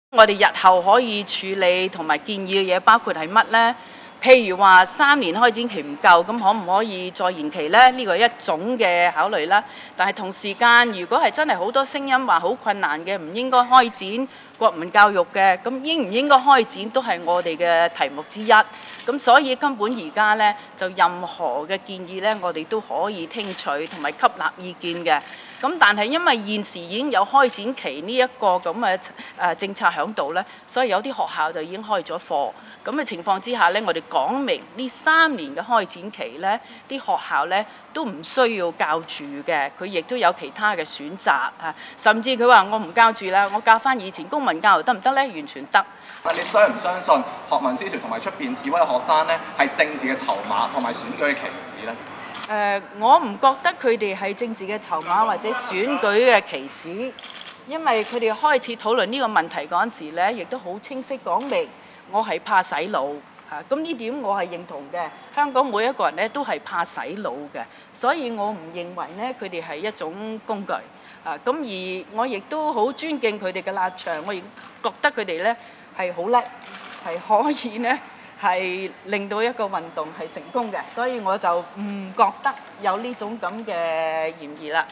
我哋日後可以處理同埋建議嘅嘢包括係乜呢？譬如話3年開展期唔夠，咁可唔可以再延期呢？呢個係一種嘅考慮啦。但係同時間，如果係真係好多聲音話好困難嘅，唔應該開展國民教育嘅，咁應唔應該開展都係我哋嘅題目之一。咁所以根本而家呢，就任何嘅建議呢，我哋都可以聽取同埋吸納意見嘅。咁但係因為現時已經有開展期呢一個咁嘅政策喺度呢，所以有啲學校就已經開咗課。咁嘅情況之下呢，我哋講明呢3年嘅開展期呢，啲學校呢都唔需要教住嘅，佢亦都有其他嘅選擇啊。甚至佢話我唔教住啦，我教翻以前公民教育得唔得呢？完全得。 但你相唔相信學民思潮同埋出邊示威嘅學生呢係政治嘅籌碼同埋選舉嘅棋子呢？ 我唔覺得佢哋係政治嘅籌碼或者選舉嘅棋子，因為佢哋開始討論呢個問題嗰陣時呢，亦都好清晰講明我係怕洗腦嚇。咁呢點我係認同嘅。香港每一個人呢都係怕洗腦嘅，所以我唔認為呢佢哋係一種工具啊。咁而我亦都好尊敬佢哋嘅立場，我亦覺得佢哋呢係好叻，係可以呢係令到一個運動係成功嘅，所以我就唔覺得有呢種咁嘅嫌疑啦。